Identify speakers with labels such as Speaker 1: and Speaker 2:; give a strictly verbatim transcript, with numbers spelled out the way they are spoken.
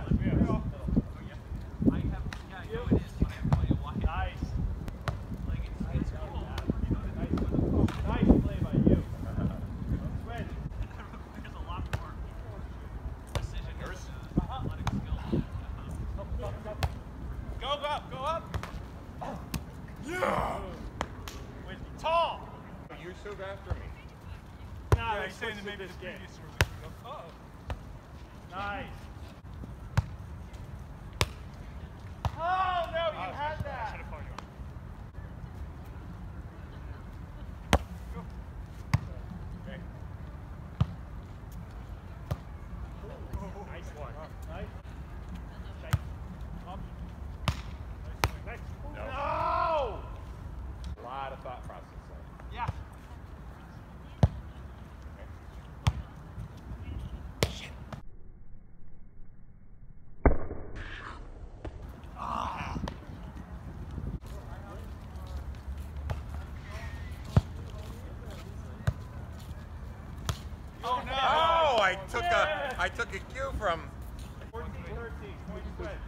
Speaker 1: After me.
Speaker 2: Nah,
Speaker 1: yeah,
Speaker 2: he's saying that maybe this game. Uh oh. Nice. Oh no, you oh, had that. I should have called you on. Go. Okay. Oh, nice one. Oh, nice. Nice. Up. Nice. Nice. No. no.
Speaker 1: A lot of thought process there.
Speaker 2: Yeah.
Speaker 1: Oh, I took a I took a cue from
Speaker 2: fourteen thirteen, point spread.